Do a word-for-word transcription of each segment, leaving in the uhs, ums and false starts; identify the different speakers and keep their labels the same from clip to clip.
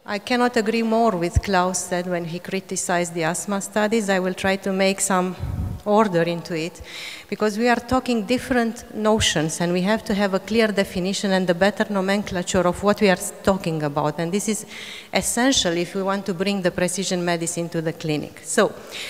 Speaker 1: I cannot agree more with Klaus said when he criticized the asthma studies. I will try to make some order into it, because we are talking different notions and we have to have a clear definition and a better nomenclature of what we are talking about. And this is essential if we want to bring the precision medicine to the clinic. So,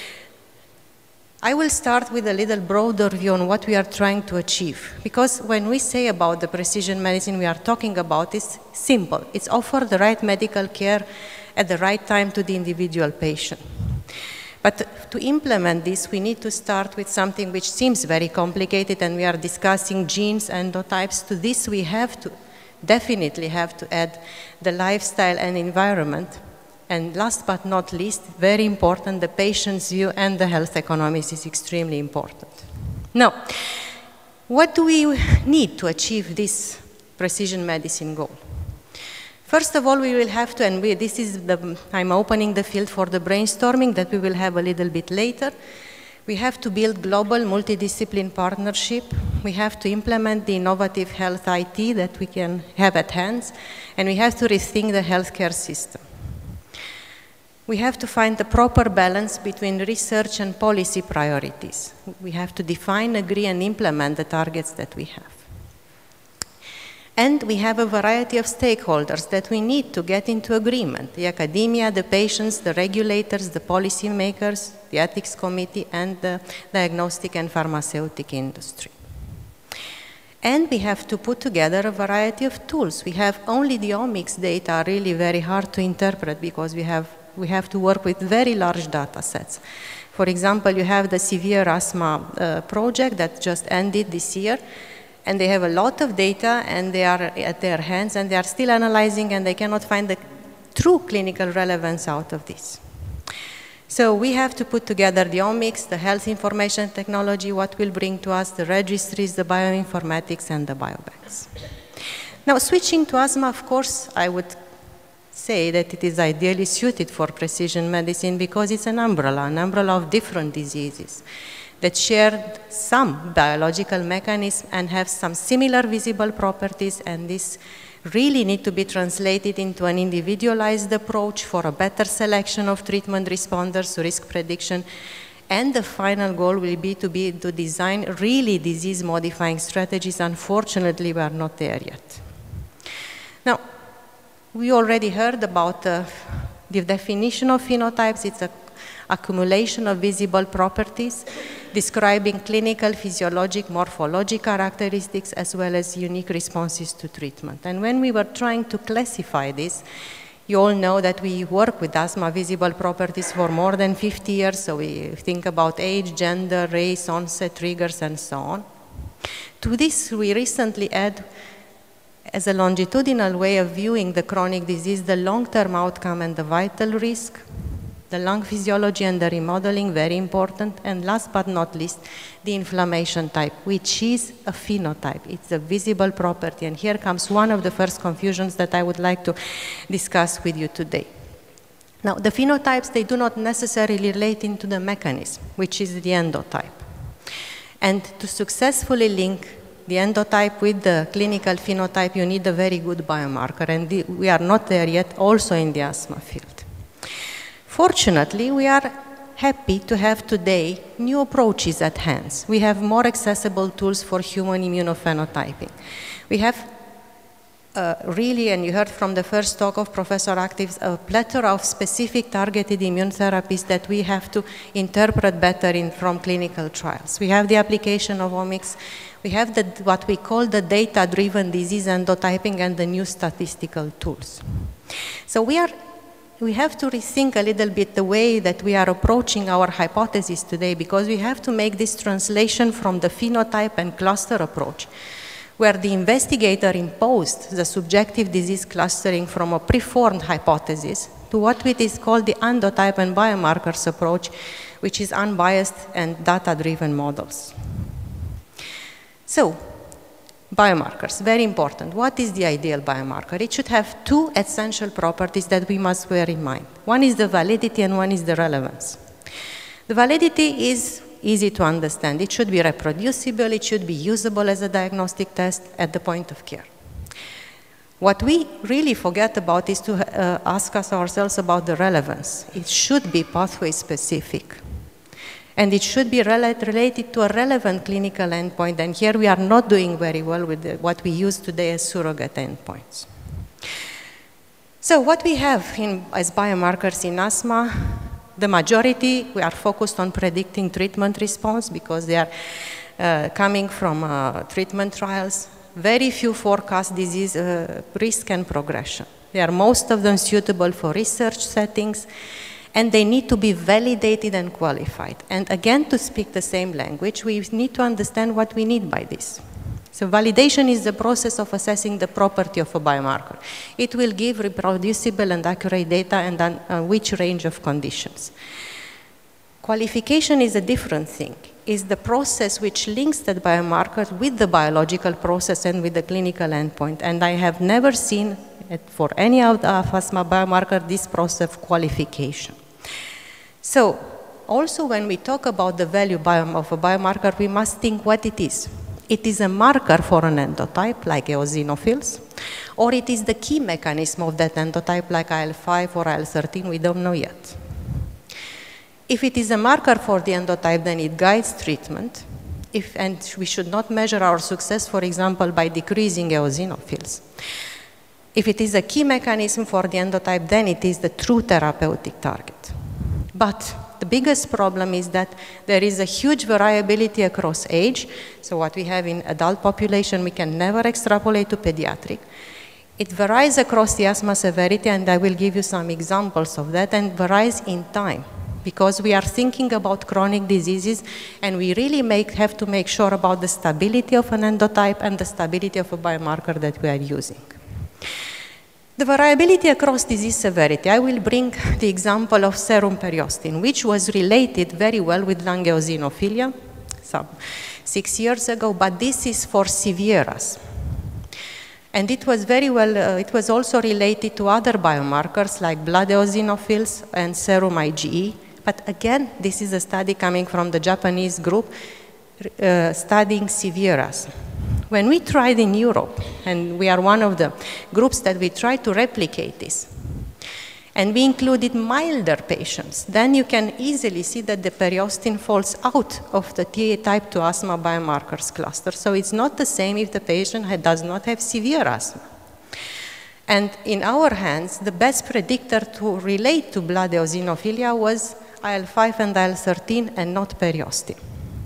Speaker 1: I will start with a little broader view on what we are trying to achieve. Because when we say about the precision medicine we are talking about, it's simple. It's offer the right medical care at the right time to the individual patient. But to implement this, we need to start with something which seems very complicated, and we are discussing genes, endotypes. To this, we have to, definitely have to add the lifestyle and environment. And last but not least, very important, the patient's view and the health economics is extremely important. Now, what do we need to achieve this precision medicine goal? First of all, we will have to, and we, this is the, I'm opening the field for the brainstorming that we will have a little bit later. We have to build global multidiscipline partnership. We have to implement the innovative health I T that we can have at hand, and we have to rethink the healthcare system. We have to find the proper balance between research and policy priorities. We have to define, agree, and implement the targets that we have. And we have a variety of stakeholders that we need to get into agreement: the academia, the patients, the regulators, the policymakers, the ethics committee, and the diagnostic and pharmaceutical industry. And we have to put together a variety of tools. We have only the omics data are really very hard to interpret because we have, we have to work with very large data sets. For example, you have the severe asthma uh, project that just ended this year. And they have a lot of data, and they are at their hands, and they are still analyzing, and they cannot find the true clinical relevance out of this. So we have to put together the omics, the health information technology, what will bring to us the registries, the bioinformatics, and the biobanks. Now, switching to asthma, of course, I would say that it is ideally suited for precision medicine because it's an umbrella, an umbrella of different diseases that share some biological mechanisms and have some similar visible properties, and this really need to be translated into an individualized approach for a better selection of treatment responders, risk prediction, and the final goal will be to be to design really disease-modifying strategies. Unfortunately, we are not there yet. Now, we already heard about uh, the definition of phenotypes. It's a accumulation of visible properties describing clinical, physiologic, morphologic characteristics as well as unique responses to treatment. And when we were trying to classify this, you all know that we work with asthma visible properties for more than fifty years, so we think about age, gender, race, onset, triggers, and so on. To this, we recently add, as a longitudinal way of viewing the chronic disease, the long-term outcome and the vital risk, the lung physiology and the remodeling, very important, and last but not least, the inflammation type, which is a phenotype. It's a visible property, and here comes one of the first confusions that I would like to discuss with you today. Now, the phenotypes, they do not necessarily relate into the mechanism, which is the endotype. And to successfully link the endotype with the clinical phenotype, you need a very good biomarker, and the, we are not there yet, also in the asthma field. Fortunately, we are happy to have today new approaches at hand. We have more accessible tools for human immunophenotyping. We have uh, really, and you heard from the first talk of Professor Actives, a plethora of specific targeted immune therapies that we have to interpret better in, from clinical trials. We have the application of omics. We have the, what we call the data-driven disease endotyping and the new statistical tools. So we are We have to rethink a little bit the way that we are approaching our hypothesis today, because we have to make this translation from the phenotype and cluster approach, where the investigator imposed the subjective disease clustering from a preformed hypothesis to what it is called the endotype and biomarkers approach, which is unbiased and data-driven models. So, biomarkers, very important. What is the ideal biomarker? It should have two essential properties that we must bear in mind. One is the validity and one is the relevance. The validity is easy to understand. It should be reproducible, it should be usable as a diagnostic test at the point of care. What we really forget about is to uh, ask us ourselves about the relevance. It should be pathway specific. And it should be rel related to a relevant clinical endpoint, and here we are not doing very well with the, what we use today as surrogate endpoints. So what we have in, as biomarkers in asthma, the majority, we are focused on predicting treatment response because they are uh, coming from uh, treatment trials. Very few forecast disease uh, risk and progression. They are most of them suitable for research settings, and they need to be validated and qualified. And again, to speak the same language, we need to understand what we need by this. So validation is the process of assessing the property of a biomarker. It will give reproducible and accurate data and on uh, which range of conditions. Qualification is a different thing. It's the process which links that biomarker with the biological process and with the clinical endpoint. And I have never seen it for any of the asthma biomarker this process of qualification. So also when we talk about the value of a biomarker, we must think what it is. It is a marker for an endotype, like eosinophils, or it is the key mechanism of that endotype, like I L five or I L thirteen, we don't know yet. If it is a marker for the endotype, then it guides treatment, if, and we should not measure our success, for example, by decreasing eosinophils. If it is a key mechanism for the endotype, then it is the true therapeutic target. But the biggest problem is that there is a huge variability across age. So what we have in adult population, we can never extrapolate to pediatric. It varies across the asthma severity, and I will give you some examples of that, and varies in time, because we are thinking about chronic diseases, and we really make, have to make sure about the stability of an endotype and the stability of a biomarker that we are using. The variability across disease severity, I will bring the example of serum periostin, which was related very well with lung eosinophilia some six years ago, but this is for severe asthma. And it was very well, uh, it was also related to other biomarkers like blood eosinophils and serum IgE. But again, this is a study coming from the Japanese group uh, studying severe asthma. When we tried in Europe, and we are one of the groups that we tried to replicate this, and we included milder patients, then you can easily see that the periostin falls out of the T A type two asthma biomarkers cluster. So it's not the same if the patient does not have severe asthma. And in our hands, the best predictor to relate to blood eosinophilia was I L five and I L thirteen and not periostin.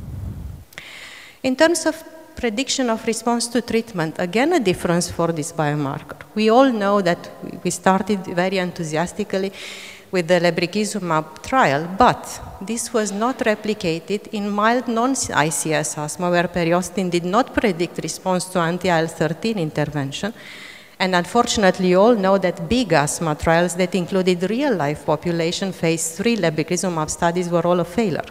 Speaker 1: In terms of prediction of response to treatment, again a difference for this biomarker. We all know that we started very enthusiastically with the lebrikizumab trial, but this was not replicated in mild non-I C S asthma, where periostin did not predict response to anti-I L thirteen intervention. And unfortunately, you all know that big asthma trials that included real-life population phase three lebrikizumab studies were all a failure.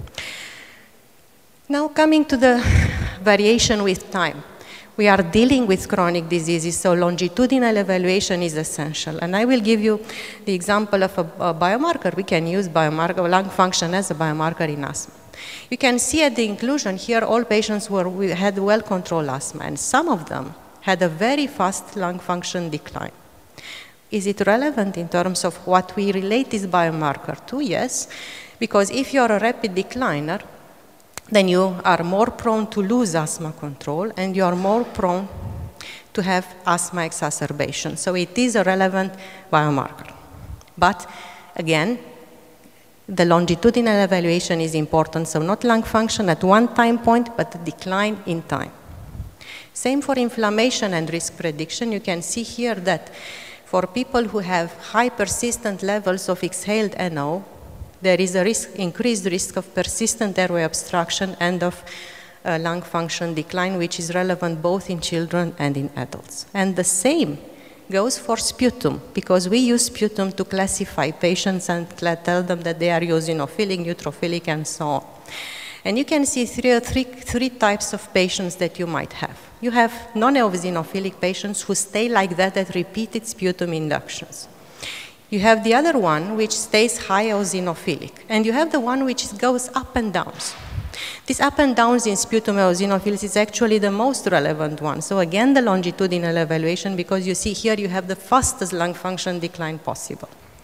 Speaker 1: Now coming to the variation with time. We are dealing with chronic diseases, so longitudinal evaluation is essential. And I will give you the example of a, a biomarker. We can use biomarker, lung function as a biomarker in asthma. You can see at the inclusion here, all patients were, we had well-controlled asthma, and some of them had a very fast lung function decline. Is it relevant in terms of what we relate this biomarker to? Yes, because if you're a rapid decliner, then you are more prone to lose asthma control, and you are more prone to have asthma exacerbation. So it is a relevant biomarker. But again, the longitudinal evaluation is important, so not lung function at one time point, but decline in time. Same for inflammation and risk prediction. You can see here that for people who have high persistent levels of exhaled N O, there is a risk, increased risk of persistent airway obstruction and of uh, lung function decline, which is relevant both in children and in adults. And the same goes for sputum, because we use sputum to classify patients and tell them that they are eosinophilic, neutrophilic, and so on. And you can see three, three, three types of patients that you might have. You have non-eosinophilic patients who stay like that at repeated sputum inductions. You have the other one which stays high eosinophilic, and you have the one which goes up and down. This up and downs in sputum eosinophils is actually the most relevant one. So again, the longitudinal evaluation, because you see here you have the fastest lung function decline possible.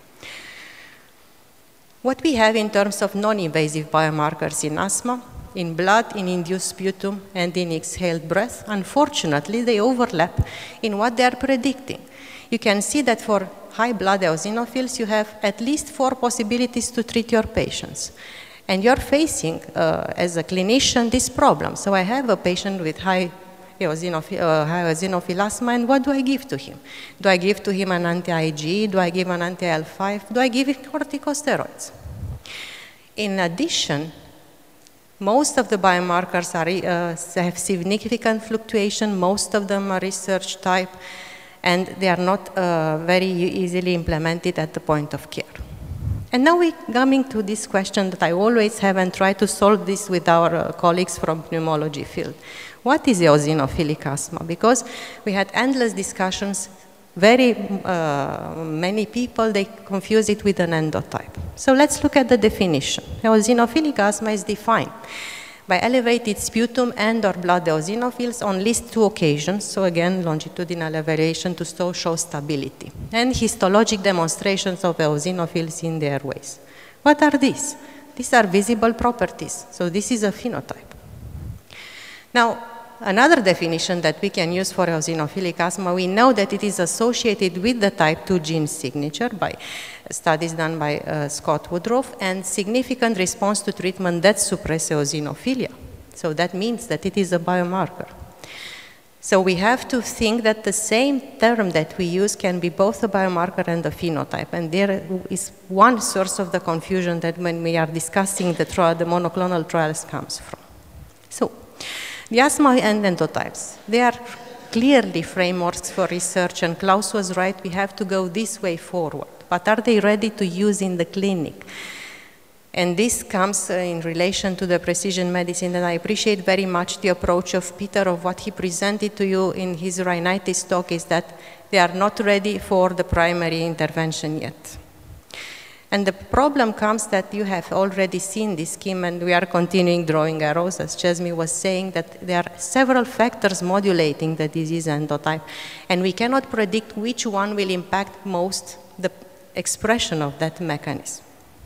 Speaker 1: What we have in terms of non-invasive biomarkers in asthma, in blood, in induced sputum, and in exhaled breath, unfortunately, they overlap in what they are predicting. You can see that for high blood eosinophils, you have at least four possibilities to treat your patients. And you're facing, uh, as a clinician, this problem. So I have a patient with high eosinophil, uh, high eosinophil asthma, and what do I give to him? Do I give to him an anti-I G E? Do I give an anti-I L five? Do I give him corticosteroids? In addition, most of the biomarkers are, uh, have significant fluctuation. Most of them are research type, and they are not uh, very easily implemented at the point of care. And now we're coming to this question that I always have and try to solve this with our uh, colleagues from pneumology field. What is eosinophilic asthma? Because we had endless discussions, very uh, many people, they confuse it with an endotype. So let's look at the definition. Eosinophilic asthma is defined by elevated sputum and or blood eosinophils on at least two occasions, so again, longitudinal evaluation to show, show stability, and histologic demonstrations of eosinophils in the airways. What are these? These are visible properties, so this is a phenotype. Now, another definition that we can use for eosinophilic asthma, we know that it is associated with the type two gene signature by studies done by uh, Scott Woodruff, and significant response to treatment that suppress eosinophilia. So that means that it is a biomarker. So we have to think that the same term that we use can be both a biomarker and a phenotype. And there is one source of the confusion that when we are discussing the, trial, the monoclonal trials comes from. So the asthma and endotypes, they are clearly frameworks for research, and Klaus was right, we have to go this way forward. But are they ready to use in the clinic? And this comes uh, in relation to the precision medicine, and I appreciate very much the approach of Peter of what he presented to you in his rhinitis talk, is that they are not ready for the primary intervention yet. And the problem comes that you have already seen this scheme, and we are continuing drawing arrows, as Chesmi was saying, that there are several factors modulating the disease endotype, and we cannot predict which one will impact most the expression of that mechanism.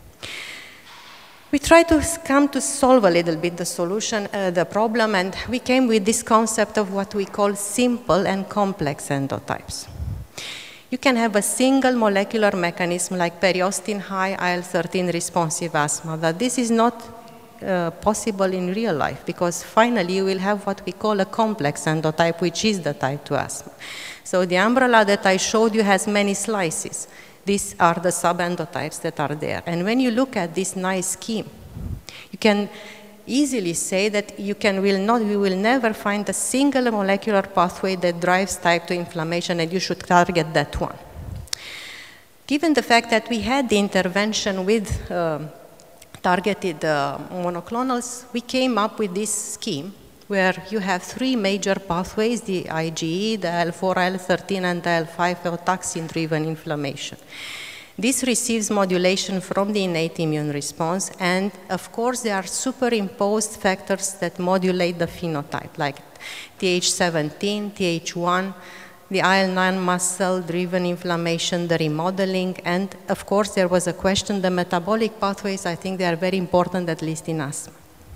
Speaker 1: We try to come to solve a little bit the solution, uh, the problem, and we came with this concept of what we call simple and complex endotypes. You can have a single molecular mechanism like periostin high I L thirteen responsive asthma, but this is not uh, possible in real life, because finally you will have what we call a complex endotype, which is the type two asthma. So the umbrella that I showed you has many slices. These are the sub-endotypes that are there. And when you look at this nice scheme, you can easily say that you can will not, you will never find a single molecular pathway that drives type two inflammation, and you should target that one. Given the fact that we had the intervention with uh, targeted uh, monoclonals, we came up with this scheme where you have three major pathways, the I G E, the I L four, I L thirteen, and the I L five eotaxin-driven inflammation. This receives modulation from the innate immune response, and of course there are superimposed factors that modulate the phenotype, like T H seventeen, T H one, the I L nine muscle-driven inflammation, the remodeling, and of course there was a question, the metabolic pathways, I think they are very important, at least in asthma.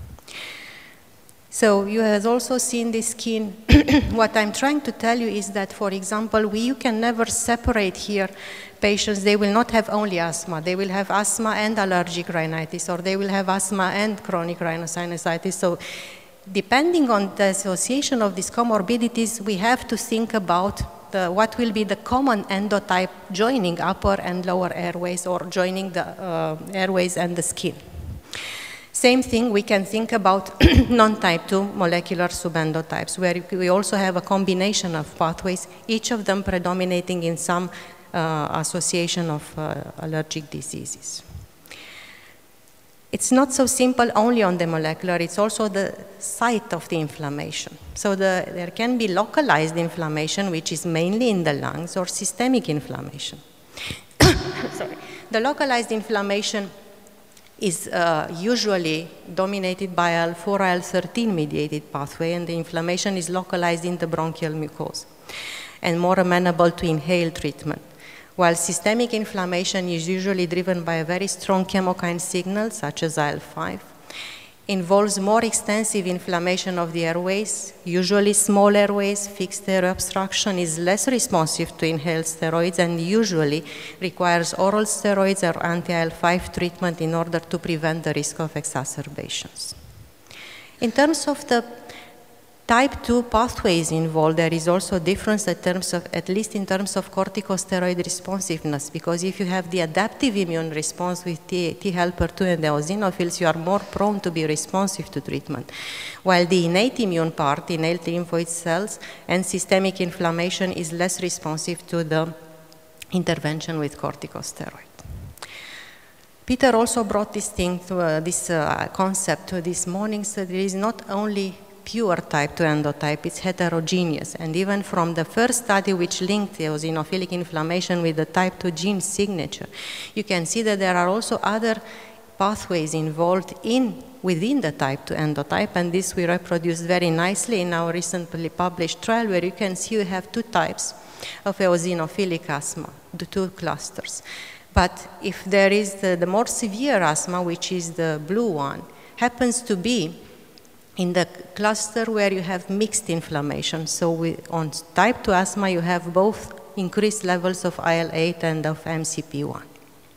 Speaker 1: So you have also seen this scheme. What I'm trying to tell you is that, for example, we, you can never separate here patients. They will not have only asthma. They will have asthma and allergic rhinitis, or they will have asthma and chronic rhinosinusitis. So depending on the association of these comorbidities, we have to think about the, what will be the common endotype joining upper and lower airways, or joining the uh, airways and the skin. Same thing, we can think about non-type two molecular subendotypes, where we also have a combination of pathways, each of them predominating in some uh, association of uh, allergic diseases. It's not so simple only on the molecular, it's also the site of the inflammation. So the, there can be localized inflammation, which is mainly in the lungs, or systemic inflammation. Sorry. The localized inflammation is uh, usually dominated by I L four, I L thirteen mediated pathway, and the inflammation is localized in the bronchial mucosa and more amenable to inhaled treatment. While systemic inflammation is usually driven by a very strong chemokine signal, such as I L five, involves more extensive inflammation of the airways, usually small airways, fixed air obstruction, is less responsive to inhaled steroids, and usually requires oral steroids or anti-I L five treatment in order to prevent the risk of exacerbations. In terms of the type two pathways involved, there is also a difference in terms of, at least in terms of corticosteroid responsiveness, because if you have the adaptive immune response with T, T helper two and the eosinophils, you are more prone to be responsive to treatment. While the innate immune part, innate lymphoid cells and systemic inflammation is less responsive to the intervention with corticosteroid. Peter also brought this thing to uh, this uh, concept to this morning, so there is not only pure type two endotype, it's heterogeneous. And even from the first study which linked eosinophilic inflammation with the type two gene signature, you can see that there are also other pathways involved in within the type two endotype, and this we reproduced very nicely in our recently published trial, where you can see you have two types of eosinophilic asthma, the two clusters. But if there is the, the more severe asthma, which is the blue one, happens to be in the cluster where you have mixed inflammation. So we, on type two asthma, you have both increased levels of I L eight and of M C P one.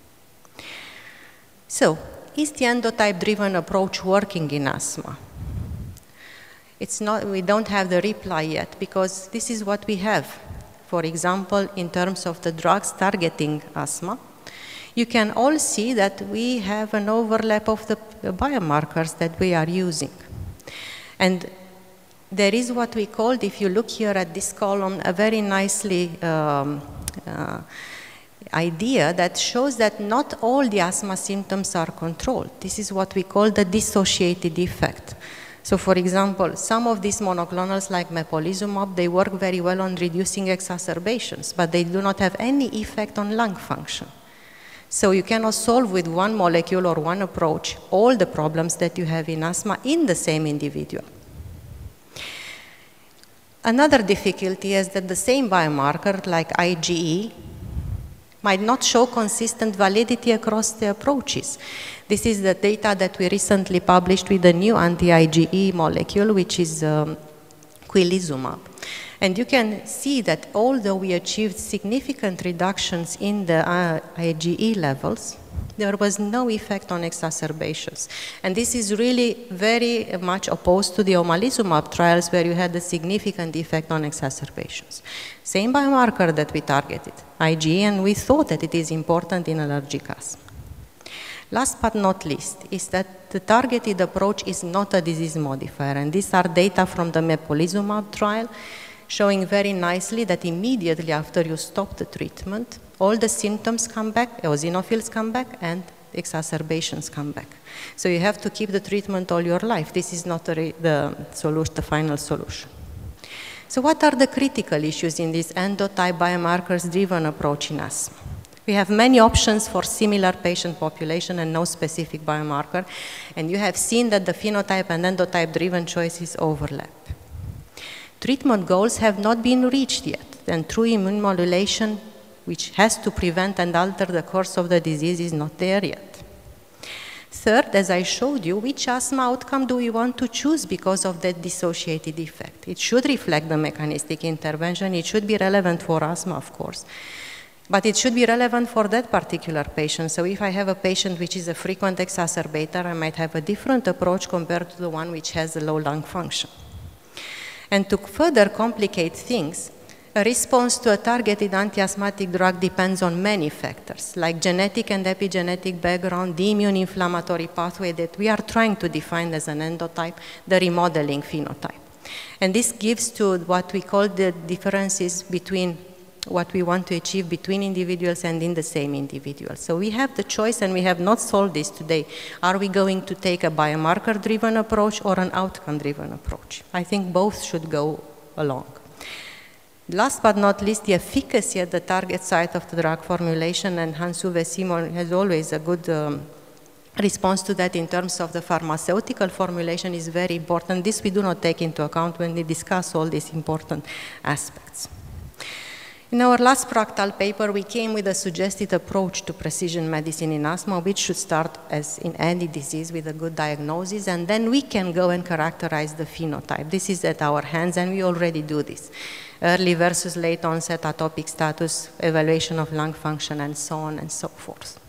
Speaker 1: So, is the endotype-driven approach working in asthma? It's not, we don't have the reply yet, because this is what we have. For example, in terms of the drugs targeting asthma, you can all see that we have an overlap of the biomarkers that we are using. And there is what we called, if you look here at this column, a very nicely um, uh, idea that shows that not all the asthma symptoms are controlled. This is what we call the dissociated effect. So for example, some of these monoclonals like mepolizumab, they work very well on reducing exacerbations, but they do not have any effect on lung function. So you cannot solve with one molecule or one approach all the problems that you have in asthma in the same individual. Another difficulty is that the same biomarker, like IgE, might not show consistent validity across the approaches. This is the data that we recently published with the new anti-IgE molecule, which is um, quilizumab. And you can see that although we achieved significant reductions in the uh, IgE levels, there was no effect on exacerbations. And this is really very much opposed to the omalizumab trials, where you had a significant effect on exacerbations. Same biomarker that we targeted, IgE, and we thought that it is important in allergic asthma. Last but not least is that the targeted approach is not a disease modifier, and these are data from the mepolizumab trial, showing very nicely that immediately after you stop the treatment, all the symptoms come back, eosinophils come back, and exacerbations come back. So you have to keep the treatment all your life. This is not a the solution, the final solution. So what are the critical issues in this endotype biomarkers-driven approach in asthma? We have many options for similar patient population and no specific biomarker, and you have seen that the phenotype and endotype-driven choices overlap. Treatment goals have not been reached yet, and true immune modulation, which has to prevent and alter the course of the disease, is not there yet. Third, as I showed you, which asthma outcome do we want to choose because of that dissociated effect? It should reflect the mechanistic intervention. It should be relevant for asthma, of course, but it should be relevant for that particular patient. So if I have a patient which is a frequent exacerbator, I might have a different approach compared to the one which has a low lung function. And to further complicate things, a response to a targeted anti-asthmatic drug depends on many factors, like genetic and epigenetic background, the immune inflammatory pathway that we are trying to define as an endotype, the remodeling phenotype. And this gives to what we call the differences between what we want to achieve between individuals and in the same individual. So we have the choice, and we have not solved this today. Are we going to take a biomarker-driven approach or an outcome-driven approach? I think both should go along. Last but not least, the efficacy at the target site of the drug formulation, and Hans-Uwe Simon has always a good um, response to that in terms of the pharmaceutical formulation is very important. This we do not take into account when we discuss all these important aspects. In our last Fractal paper, we came with a suggested approach to precision medicine in asthma, which should start, as in any disease, with a good diagnosis, and then we can go and characterize the phenotype. This is at our hands, and we already do this. Early versus late onset atopic status, evaluation of lung function, and so on and so forth.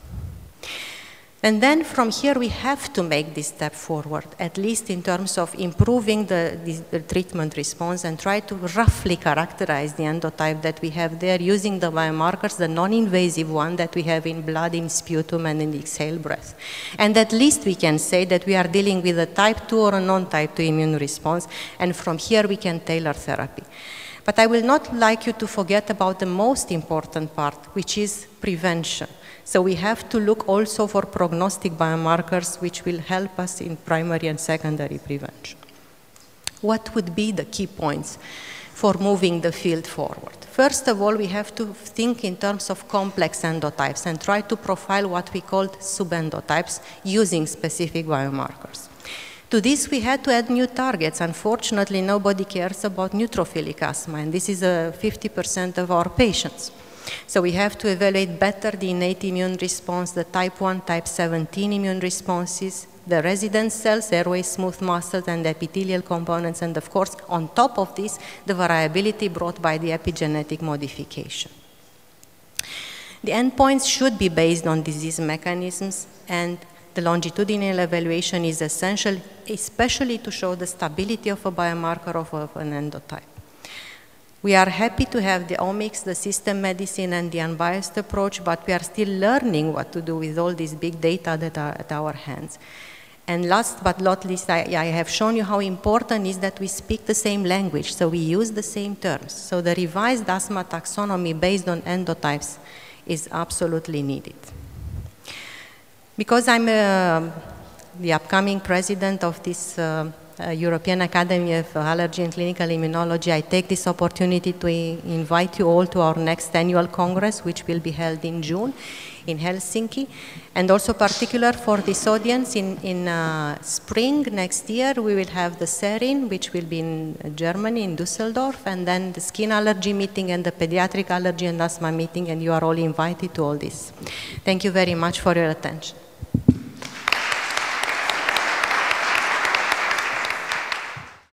Speaker 1: And then from here we have to make this step forward, at least in terms of improving the, the, the treatment response and try to roughly characterize the endotype that we have there using the biomarkers, the non-invasive one that we have in blood, in sputum, and in the exhaled breath. And at least we can say that we are dealing with a type two or a non-type two immune response, and from here we can tailor therapy. But I will not like you to forget about the most important part, which is prevention. So we have to look also for prognostic biomarkers which will help us in primary and secondary prevention. What would be the key points for moving the field forward? First of all, we have to think in terms of complex endotypes and try to profile what we call subendotypes using specific biomarkers. To this, we had to add new targets. Unfortunately, nobody cares about neutrophilic asthma, and this is uh, fifty percent of our patients. So we have to evaluate better the innate immune response, the type one, type seventeen immune responses, the resident cells, airway smooth muscles, and the epithelial components, and of course, on top of this, the variability brought by the epigenetic modification. The endpoints should be based on disease mechanisms, and the longitudinal evaluation is essential, especially to show the stability of a biomarker of, of an endotype. We are happy to have the omics, the system medicine, and the unbiased approach, but we are still learning what to do with all this big data that are at our hands. And last but not least, I, I have shown you how important it is that we speak the same language, so we use the same terms. So the revised asthma taxonomy based on endotypes is absolutely needed. Because I'm uh, the upcoming president of this uh, Uh, European Academy of Allergy and Clinical Immunology, I take this opportunity to invite you all to our next annual congress, which will be held in June in Helsinki. And also particular for this audience, in, in uh, spring next year, we will have the SERIN, which will be in Germany, in Düsseldorf, and then the skin allergy meeting and the pediatric allergy and asthma meeting, and you are all invited to all this. Thank you very much for your attention.